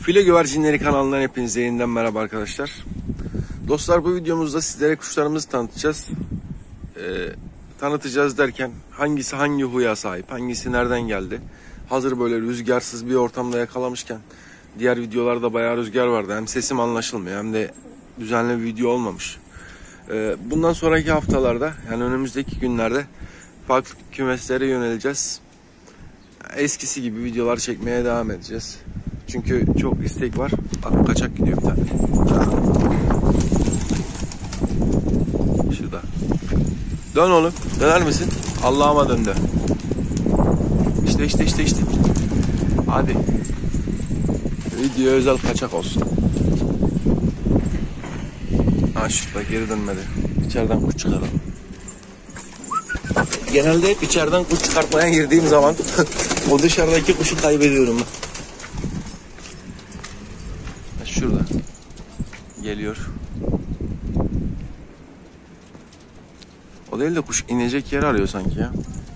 File Güvercinleri kanalından hepinize yeniden merhaba arkadaşlar. Dostlar, bu videomuzda sizlere kuşlarımızı tanıtacağız. Tanıtacağız derken hangisi hangi huya sahip, hangisi nereden geldi. Hazır böyle rüzgarsız bir ortamda yakalamışken, diğer videolarda bayağı rüzgar vardı. Hem sesim anlaşılmıyor hem de düzenli bir video olmamış. Bundan sonraki haftalarda, yani önümüzdeki günlerde farklı kümeslere yöneleceğiz. Eskisi gibi videolar çekmeye devam edeceğiz. Çünkü çok istek var. Bak, kaçak gidiyor bir tane. Şurada. Dön oğlum. Döner misin? Allah'ıma döndü. İşte. Hadi. Video özel kaçak olsun. Ha, şurada geri dönmedi. İçeriden kuş çıkaralım. Genelde hep içeriden kuş çıkartmaya girdiğim zaman o dışarıdaki kuşu kaybediyorum. Şurada geliyor. O değil de kuş inecek yer arıyor sanki ya.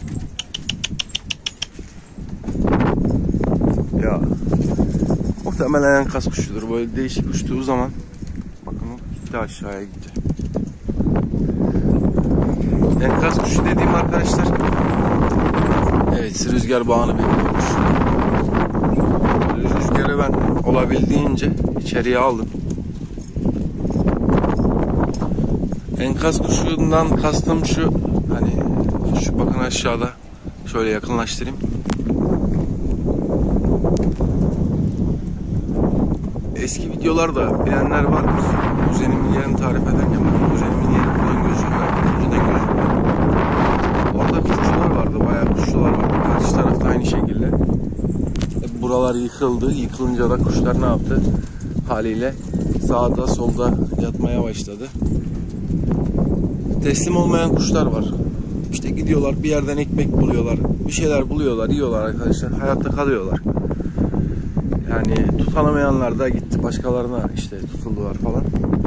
Ya muhtemelen enkaz kuşudur. Böyle değişik uçtuğu zaman bakın gitti, aşağıya gitti. Enkaz kuşu dediğim arkadaşlar, evet, rüzgar bağını bekliyormuş. Rüzgarı ben olabildiğince içeriye aldım. Enkaz kuşundan kastım şu, hani şu bakın aşağıda, şöyle yakınlaştırayım. Eski videolarda bilenler vardır. Kuzenimin yerini tarif ederken kuzenimin yeri buradan gözüküyor. Önceden gözüküyor. Orada kuşçular vardı, bayağı kuşçular vardı. Karşı tarafta aynı şekilde. Buralar yıkıldı. Yıkılınca da kuşlar ne yaptı? Haliyle sağda solda yatmaya başladı. Teslim olmayan kuşlar var. İşte gidiyorlar, bir yerden ekmek buluyorlar, bir şeyler buluyorlar, yiyorlar arkadaşlar. Hayatta kalıyorlar. Yani tutunamayanlar da gitti başkalarına işte tutuldular falan.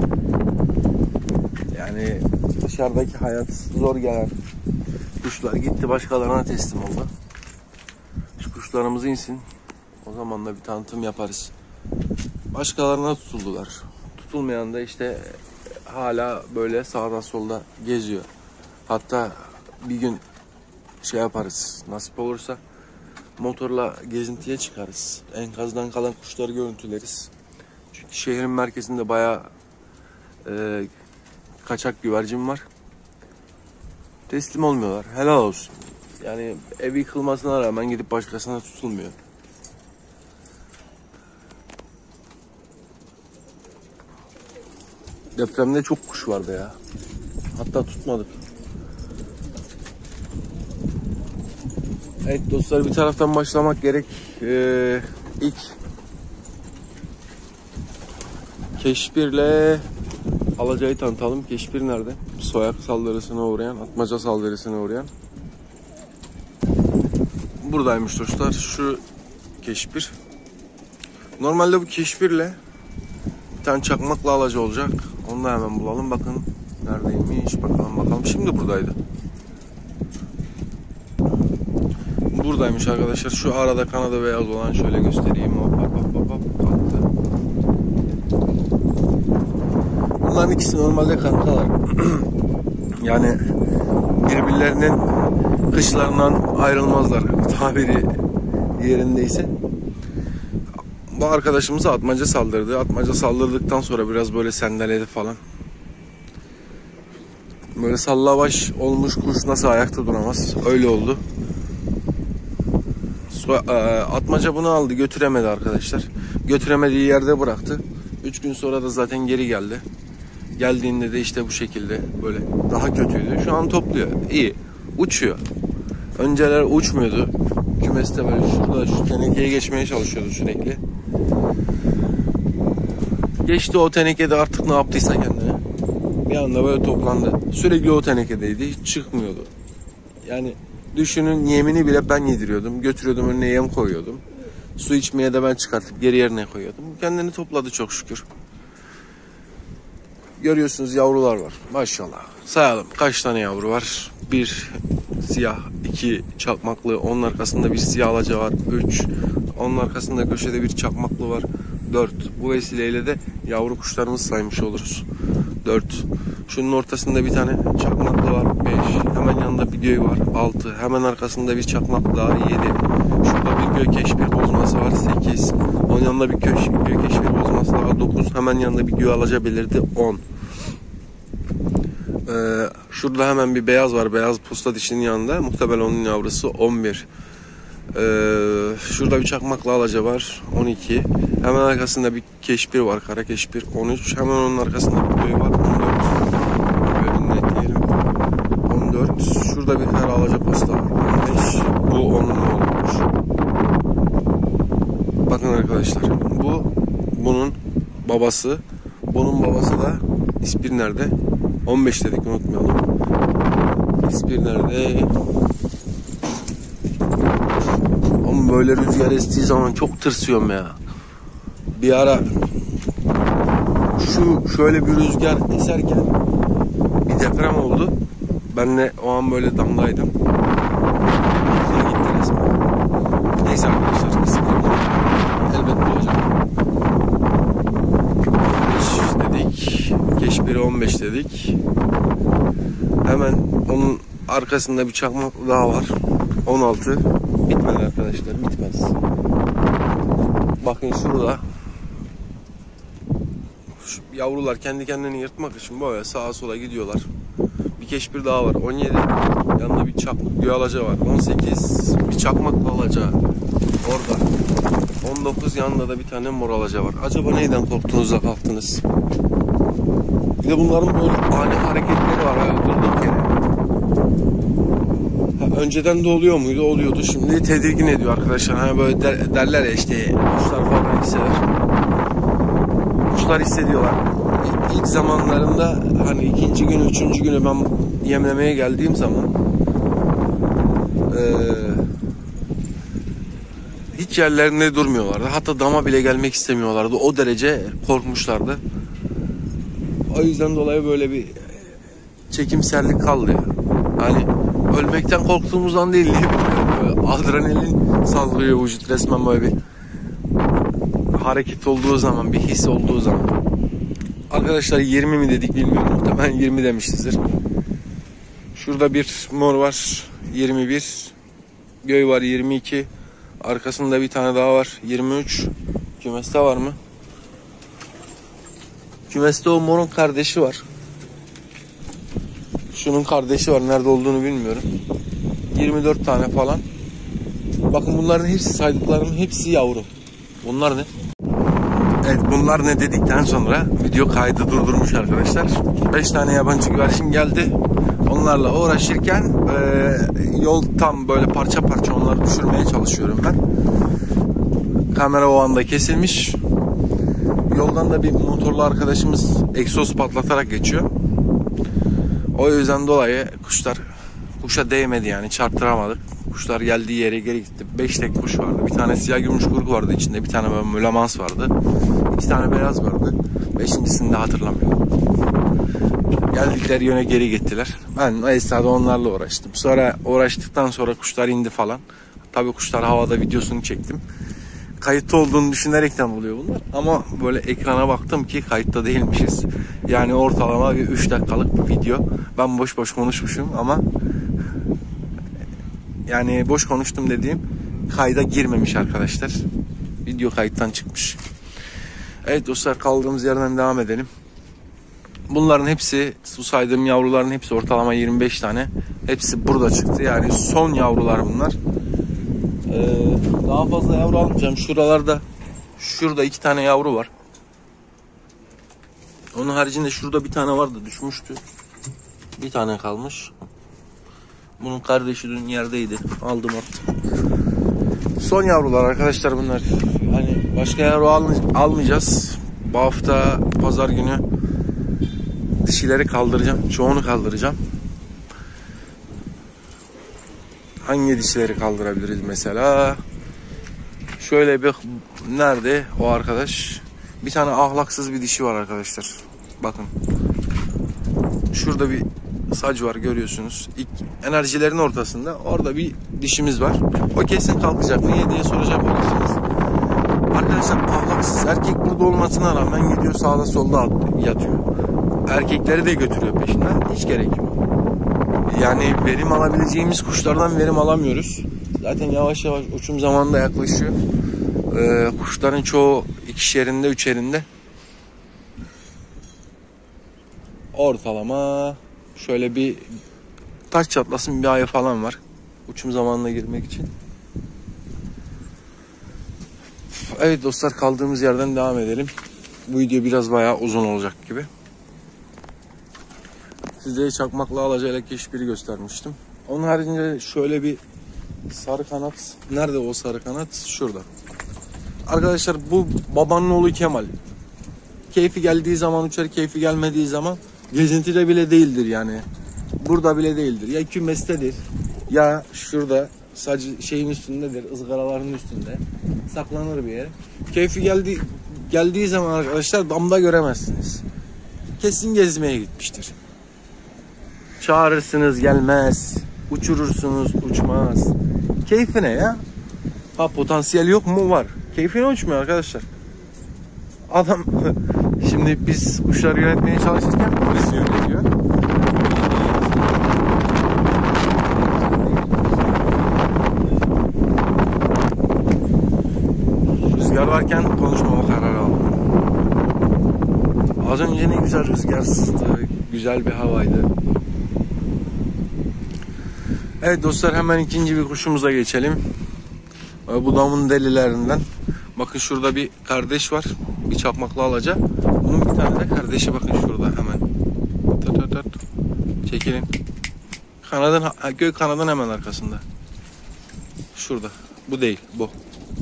Yani dışarıdaki hayat zor gelen kuşlar gitti başkalarına teslim oldu. Şu kuşlarımız insin. O zaman da bir tanıtım yaparız. Başkalarına tutuldular. Tutulmayan da işte hala böyle sağda solda geziyor. Hatta bir gün şey yaparız, nasip olursa motorla gezintiye çıkarız. Enkazdan kalan kuşları görüntüleriz. Çünkü şehrin merkezinde bayağı kaçak güvercin var. Teslim olmuyorlar. Helal olsun. Yani ev yıkılmasına rağmen gidip başkasına tutulmuyor. Depremde çok kuş vardı ya. Hatta tutmadık. Evet dostlar, bir taraftan başlamak gerek. İlk Keşbir'le Alaca'yı tanıtalım. Keşbir nerede? Soyak saldırısına uğrayan, atmaca saldırısına uğrayan. Buradaymış dostlar. Şu Keşbir. Normalde bu Keşbir'le bir tane çakmakla Alaca olacak. Onu da hemen bulalım. Bakın neredeymiş. Bakalım. Şimdi buradaydı. Buradaymış arkadaşlar. Şu arada kanadı beyaz olan, şöyle göstereyim. Hop kalktı. Bunların ikisi normalde kankalar. Yani birbirlerinin kışlarından ayrılmazlar, tabiri yerindeyse. Bu arkadaşımıza atmaca saldırdı. Atmaca saldırdıktan sonra biraz böyle sendeledi falan. Böyle sallavaş olmuş kuş nasıl ayakta duramaz? Öyle oldu. Atmaca bunu aldı, götüremedi arkadaşlar. Götüremediği yerde bıraktı. 3 gün sonra da zaten geri geldi. Geldiğinde de işte bu şekilde, böyle daha kötüydü. Şu an topluyor. İyi. Uçuyor. Önceler uçmuyordu. Kümeste böyle şurada şu tenekeye geçmeye çalışıyordu sürekli. Geçti o tenekede, artık ne yaptıysa kendine. Bir anda böyle toplandı. Sürekli o tenekedeydi. Hiç çıkmıyordu. Yani düşünün, yemini bile ben yediriyordum. Götürüyordum, önüne yem koyuyordum. Su içmeye de ben çıkartıp geri yerine koyuyordum. Kendini topladı çok şükür. Görüyorsunuz, yavrular var. Maşallah. Sayalım kaç tane yavru var. 1 siyah, 2 çakmaklı, onun arkasında bir siyah alaca var. 3, onun arkasında köşede bir çakmaklı var. 4. Bu vesileyle de yavru kuşlarımızı saymış oluruz. 4. Şunun ortasında bir tane çakmaklı var. 5. Hemen yanında bir göğü var. 6. Hemen arkasında bir çakmaklı daha. 7. Şurada bir gökeş bir bozması var. 8. Onun yanında bir gökeş bir bozması daha. 9. Hemen yanında bir göğü alaca belirdi. 10. Şurada hemen bir beyaz var. Beyaz posta dişinin yanında. Muhtemelen onun yavrusu. 11. Şurada bir çakmaklı alaca var. 12. Hemen arkasında bir keşbir var. Kara keşbir. 13. Hemen onun arkasında bir göğü var. 14. Böyle netleyelim. 14. Şurada bir kara alaca posta var. 15. Bu onun olmuş. Bakın arkadaşlar. Bu bunun babası. Bunun babası da İspir nerede? 15 dedik, unutmayalım. İspir nerede? Ama böyle rüzgar estiği zaman çok tırsıyorum ya. Bir ara şöyle bir rüzgar eserken bir deprem oldu. Ben de o an böyle damdaydım. Gitti resmen. Neyse arkadaşlar, İspir'de elbet bulacağım. 15 dedik. Keşbiri 15 dedik. Hemen onun arkasında bir çakmak daha var. 16. Bitmedi arkadaşlar, bitmez. Bakın şurada. Şu yavrular kendi kendini yırtmak için böyle sağa sola gidiyorlar. Bir keşbir daha var. 17. Yanında bir çakmak göğe alaca var. 18. Bir çakmaklı alaca orada. 19. Yanında da bir tane mor alaca var. Acaba neyden korktuğunuzda kalktınız? Bir de bunların böyle ani hareketleri var. Böyle durduk yere. Önceden de oluyor muydu? Oluyordu. Şimdi tedirgin ediyor arkadaşlar. Hani böyle derler ya işte, kuşlar falan hisseder. Kuşlar hissediyorlar. İlk zamanlarında hani 2. günü, 3. günü ben yemlemeye geldiğim zaman hiç yerlerinde durmuyorlardı. Hatta dama bile gelmek istemiyorlardı. O derece korkmuşlardı. O yüzden dolayı böyle bir çekimserlik kaldı ya. Hani ölmekten korktuğumuzdan değil, böyle adrenalin saldırıyor vücut resmen, böyle bir hareket olduğu zaman, bir his olduğu zaman. Arkadaşlar 20 mi dedik bilmiyorum, muhtemelen 20 demişizdir. Şurada bir mor var, 21. Göğü var, 22. Arkasında bir tane daha var, 23. Kümeste var mı? Kümeste o morun kardeşi var. Şunun kardeşi var. Nerede olduğunu bilmiyorum. 24 tane falan. Bakın bunların hepsi, saydıklarımın hepsi yavru. Bunlar ne? Evet, bunlar ne dedikten sonra video kaydı durdurmuş arkadaşlar. 5 tane yabancı güvercin geldi. Onlarla uğraşırken yol tam böyle parça parça onları düşürmeye çalışıyorum ben. Kamera o anda kesilmiş. Yoldan da bir motorlu arkadaşımız egzoz patlatarak geçiyor. O yüzden dolayı kuşa değmedi, yani çarptıramadık. Kuşlar geldiği yere geri gitti. 5 tek kuş vardı. Bir tane siyah gümüş kuyruk vardı içinde. Bir tane böyle mülemans vardı. 2 tane beyaz vardı. 5.'sini de hatırlamıyorum. Geldikleri yöne geri gittiler. Ben o esnada onlarla uğraştım. Sonra uğraştıktan sonra kuşlar indi falan. Tabii kuşlar havada videosunu çektim. Kayıtta olduğunu düşünerekten oluyor bunlar. Ama böyle ekrana baktım ki kayıtta değilmişiz. Yani ortalama bir 3 dakikalık bir video. Ben boş boş konuşmuşum ama yani boş konuştum dediğim kayda girmemiş arkadaşlar. Video kayıttan çıkmış. Evet dostlar, kaldığımız yerden devam edelim. Bunların hepsi, su saydığım yavruların hepsi ortalama 25 tane. Hepsi burada çıktı. Yani son yavrular bunlar. Daha fazla yavru almayacağım. Şurada 2 tane yavru var. Onun haricinde şurada bir tane vardı, düşmüştü. Bir tane kalmış. Bunun kardeşi dün yerdeydi. Aldım, attım. Son yavrular arkadaşlar bunlar. Hani başka yavru almayacağız. Bu hafta pazar günü dişileri kaldıracağım. Çoğunu kaldıracağım. Hangi dişileri kaldırabiliriz mesela? Şöyle bir, nerede o arkadaş? Bir tane ahlaksız bir dişi var arkadaşlar. Bakın. Şurada bir sac var, görüyorsunuz. İlk enerjilerin ortasında. Orada bir dişimiz var. O kesin kalkacak mı diye soracak olursunuz. Arkadaşlar ahlak haksız. Erkek burada olmasına rağmen gidiyor sağda solda yatıyor. Erkekleri de götürüyor peşinden. Hiç gerek yok. Yani verim alabileceğimiz kuşlardan verim alamıyoruz. Zaten yavaş yavaş uçum zamanı da yaklaşıyor. Kuşların çoğu ikişerinde, üçerinde. Ortalama şöyle bir taş çatlasın bir ay falan var. Uçum zamanına girmek için. Evet dostlar, kaldığımız yerden devam edelim. Bu video biraz bayağı uzun olacak gibi. Size çakmakla alacayla keşbiri göstermiştim. Onun haricinde şöyle bir sarı kanat. Nerede o sarı kanat? Şurada. Arkadaşlar bu babanın oğlu Kemal. Keyfi geldiği zaman uçar, keyfi gelmediği zaman gezintide bile değildir yani. Burada bile değildir. Ya kümestedir ya şurada sadece şeyin üstündedir, ızgaraların üstünde. Saklanır bir yere. Keyfi geldiği zaman arkadaşlar damda göremezsiniz. Kesin gezmeye gitmiştir. Çağırırsınız gelmez. Uçurursunuz uçmaz. Keyfine ya. Ha, potansiyel yok mu? Var. Keyfine uçmuyor arkadaşlar. Adam şimdi biz kuşları yönetmeye çalışırken polis yönetiyor. Rüzgar varken konuşmama kararı aldım. Az önce ne güzel rüzgar sızdı. Güzel bir havaydı. Evet dostlar, hemen ikinci bir kuşumuza geçelim. Bu damın delilerinden. Bakın şurada bir kardeş var. Bir çakmaklı alaca. Bunun bir tane de kardeşi bakın şurada hemen. Çekilin. Göğ kanadın hemen arkasında. Şurada. Bu değil. Bu.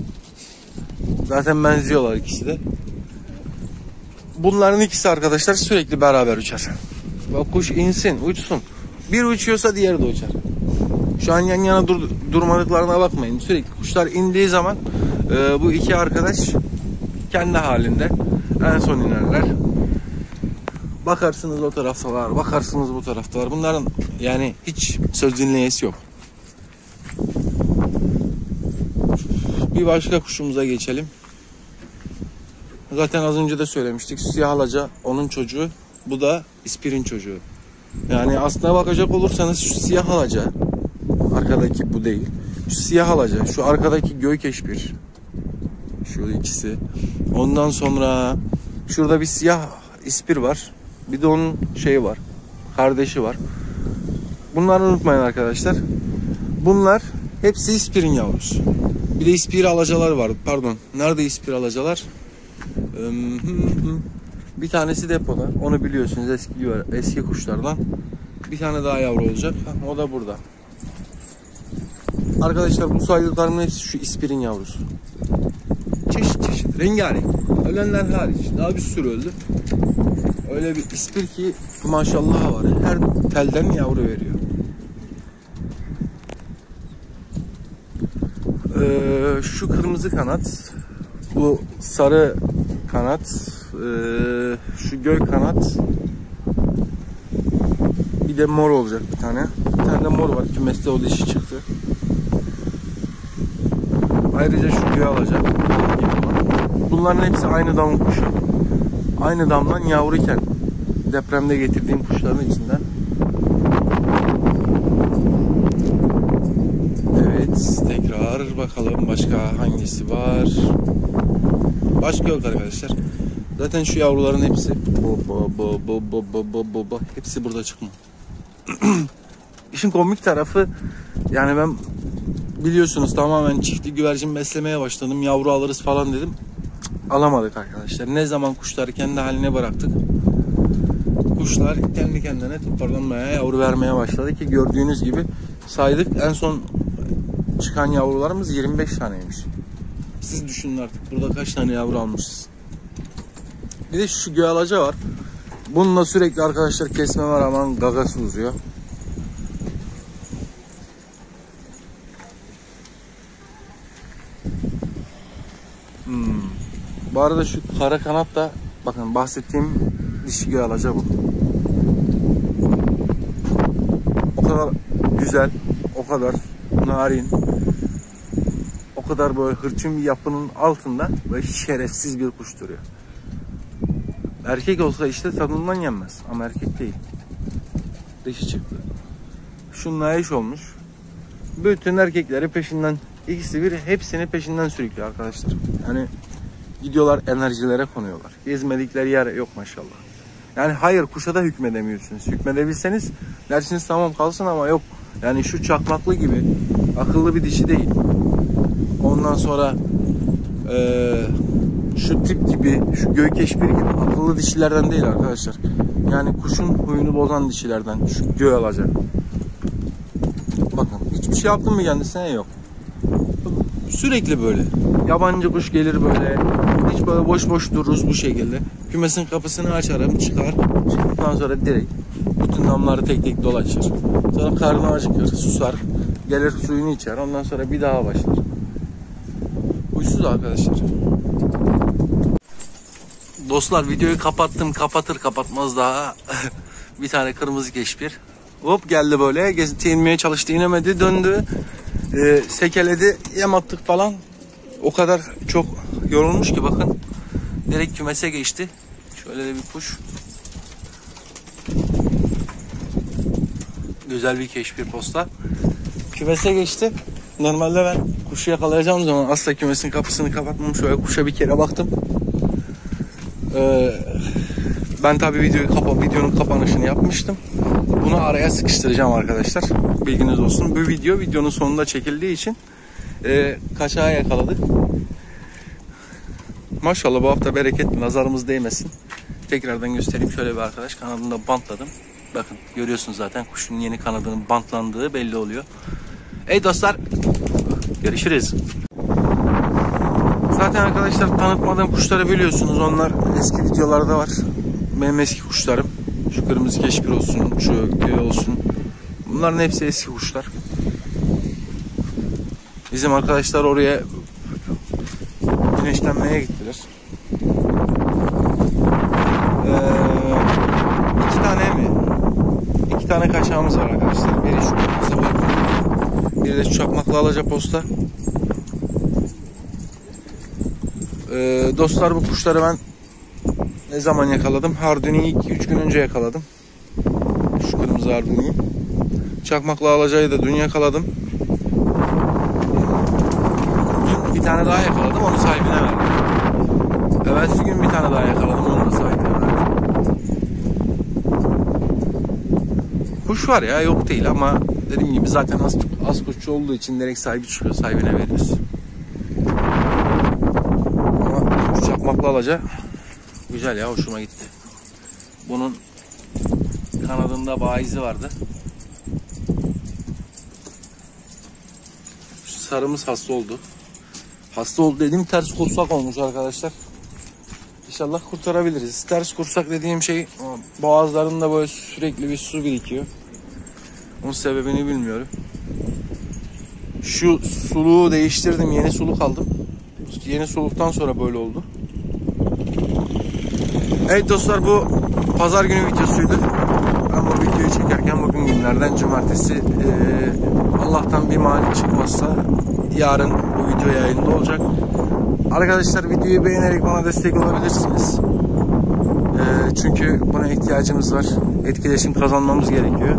Zaten benziyorlar ikisi de. Bunların ikisi arkadaşlar sürekli beraber uçar. Bak kuş insin, uçsun. Bir uçuyorsa diğeri de uçar. Şu an yan yana durmadıklarına bakmayın. Sürekli kuşlar indiği zaman bu iki arkadaş kendi halinde en son inerler. Bakarsınız o taraftalar, bakarsınız bu taraftalar. Bunların yani hiç söz dinleyesi yok. Bir başka kuşumuza geçelim. Zaten az önce de söylemiştik. Siyah alaca onun çocuğu. Bu da ispirin çocuğu. Yani aslına bakacak olursanız şu siyah alaca, arkadaki bu değil. Şu siyah alaca, şu arkadaki göğ keşbir. Şu ikisi. Ondan sonra şurada bir siyah ispir var. Bir de onun şeyi var. Kardeşi var. Bunları unutmayın arkadaşlar. Bunlar hepsi ispirin yavrusu. Bir de ispir alacalar var. Pardon. Nerede ispir alacalar? Bir tanesi depoda. Onu biliyorsunuz, eski kuşlardan. Bir tane daha yavru olacak. O da burada. Arkadaşlar bu saydıklarımın hepsi şu ispirin yavrusu. Çeşit çeşit. Rengarenk. Ölenler hariç. Daha bir sürü öldü. Öyle bir ispir ki maşallah var. Her telden yavru veriyor. Şu kırmızı kanat. Bu sarı kanat. Şu göğ kanat. Bir de mor olacak bir tane. Bir tane de mor var. Kümeste o dişi çıktı. Ayrıca şu göğe alacak. Bunların hepsi aynı damın kuşu. Aynı damdan yavruyken depremde getirdiğim kuşların içinden. Evet, tekrar bakalım başka hangisi var. Başka yok arkadaşlar. Zaten şu yavruların hepsi hepsi burada çıkma. İşin komik tarafı, yani ben biliyorsunuz tamamen çiftli güvercin beslemeye başladım. Yavru alırız falan dedim. Alamadık arkadaşlar. Ne zaman kuşları kendi haline bıraktık, kuşlar kendi kendine toparlanmaya, yavru vermeye başladı ki gördüğünüz gibi saydık. En son çıkan yavrularımız 25 taneymiş. Siz düşünün artık burada kaç tane yavru almışız. Bir de şu göğalaca var. Bununla sürekli arkadaşlar kesmeme rağmen gagası uzuyor. Bu arada şu kara kanat da bakın bahsettiğim dişi göğalaca bu. O kadar güzel, o kadar narin, o o kadar böyle hırçın bir yapının altında böyle şerefsiz bir kuş duruyor. Erkek olsa işte tadından yenmez ama erkek değil. Dişi çıktı. Şununla eş olmuş. Bütün erkekleri peşinden, ikisi bir, hepsini peşinden sürüklüyor arkadaşlar. Yani gidiyorlar, enerjilere konuyorlar. Gezmedikleri yer yok maşallah. Yani hayır, kuşa da hükmedemiyorsunuz. Hükmedebilseniz dersiniz tamam kalsın ama yok. Yani şu çakmaklı gibi akıllı bir dişi değil. Ondan sonra şu tip gibi, şu gökeşbir gibi akıllı dişilerden değil arkadaşlar. Yani kuşun huyunu bozan dişilerden, şu göğe alacak. Bakın hiçbir şey yaptın mı kendisine? Yok. Sürekli böyle. Yabancı kuş gelir böyle. Hiç böyle boş boş dururuz bu şekilde. Kümesin kapısını açarım, çıkar. Çıktıktan sonra direkt bütün damları tek tek dolaşır. Sonra karnı acıkır, susar. Gelir suyunu içer. Ondan sonra bir daha başlar. Huysuz arkadaşlar. Dostlar videoyu kapattım. Kapatır kapatmaz daha bir tane kırmızı keşbir. Hop geldi böyle. Gezinti inmeye çalıştı. İnemedi. Döndü. Sekeledi. Yem attık falan. O kadar çok yorulmuş ki bakın. Direkt kümese geçti. Şöyle de bir kuş. Güzel bir keşbir posta. Kümese geçti. Normalde ben kuşu yakalayacağım zaman asla kümesin kapısını kapatmam. Şöyle kuşa bir kere baktım. Ben tabii videonun kapanışını yapmıştım. Bunu araya sıkıştıracağım arkadaşlar. Bilginiz olsun. Bu videonun sonunda çekildiği için kaçağı yakaladık. Maşallah bu hafta bereketli, nazarımız değmesin. Tekrardan göstereyim. Şöyle bir arkadaş kanadını da bantladım. Bakın görüyorsunuz zaten kuşun yeni kanadının bantlandığı belli oluyor. Ey dostlar, görüşürüz. Zaten arkadaşlar tanıtmadığım kuşları biliyorsunuz. Onlar eski videolarda var. Benim eski kuşlarım. Şu kırmızı keşbir olsun, şu göğe olsun. Bunların hepsi eski kuşlar. Bizim arkadaşlar oraya güneşlenmeye gittiler. 2 tane kaçağımız var arkadaşlar. Biri şu kırmızı var. Biri de şu çakmaklı alacaposta. Dostlar bu kuşları ben ne zaman yakaladım? Harduni'yi 2-3 gün önce yakaladım. Şu kırmızı Harduni'yi. Çakmaklı alacayı da dün yakaladım. Dün bir tane daha yakaladım, onu sahibine verdim. Evvelsi gün bir tane daha yakaladım, onu da sahibine verdim. Kuş var ya, yok değil ama dediğim gibi zaten az kuşçu olduğu için direkt sahibi çıkıyor, sahibine veriyoruz. Ama şu çakmaklı alaca güzel ya, hoşuma gitti. Bunun kanadında bağ izi vardı. Şu sarımız hasta oldu. Hasta oldu dediğim ters kursak olmuş arkadaşlar. İnşallah kurtarabiliriz. Ters kursak dediğim şey boğazlarında böyle sürekli bir su birikiyor. Onun sebebini bilmiyorum. Şu suluğu değiştirdim. Yeni suluk aldım. Yeni suluktan sonra böyle oldu. Evet dostlar, bu pazar günü videosuydu. Ben bu videoyu çekerken bugün günlerden cumartesi. Allah'tan bir mani çıkmazsa yarın bu video yayında olacak. Arkadaşlar videoyu beğenerek bana destek olabilirsiniz. Çünkü buna ihtiyacımız var. Etkileşim kazanmamız gerekiyor.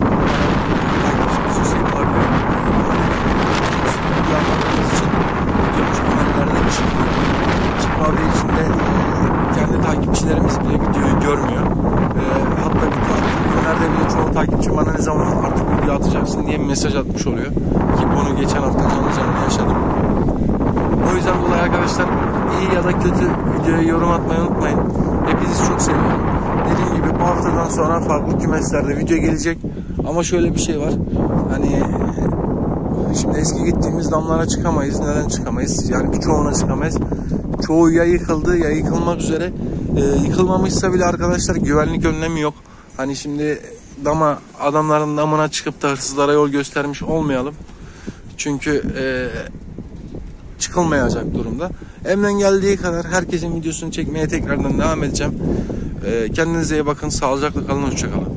Çıkmadığı için de kendi takipçilerimiz bile videoyu görmüyor. Hatta video attığım günlerde bile çoğu takipçi bana ne zaman artık video atacaksın diye bir mesaj atmış oluyor. Ki bunu geçen hafta canlı yaşadım. O yüzden dolayı arkadaşlar iyi ya da kötü videoya yorum atmayı unutmayın. Hepinizi çok seviyorum. Dediğim gibi bu haftadan sonra farklı kümeslerde video gelecek. Ama şöyle bir şey var. Hani şimdi eski gittiğimiz damlara çıkamayız. Neden çıkamayız? Yani birçoğuna çıkamayız. Çoğu ya yıkıldı ya yıkılmak üzere. Yıkılmamışsa bile arkadaşlar güvenlik önlemi yok. Hani şimdi adamların damına çıkıp da hırsızlara yol göstermiş olmayalım. Çünkü çıkılmayacak durumda. Elimden geldiği kadar herkesin videosunu çekmeye tekrardan devam edeceğim. Kendinize iyi bakın. Sağlıcakla kalın. Hoşça kalın.